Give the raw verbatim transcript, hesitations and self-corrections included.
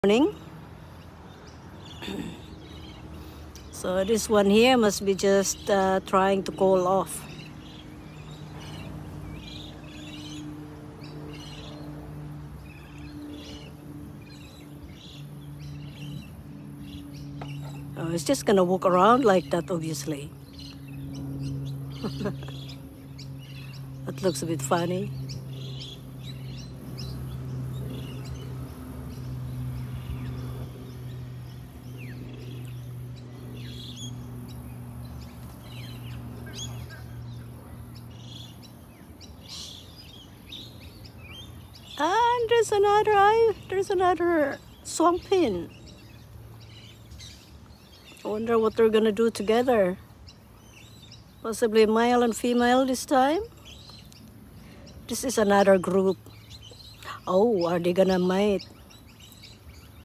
Morning. So this one here must be just uh, trying to cool off. Oh, it's just gonna walk around like that, obviously. That looks a bit funny. And there's another eye. There's another swampin. I wonder what they're gonna do together. Possibly male and female this time. This is another group. Oh, are they gonna mate?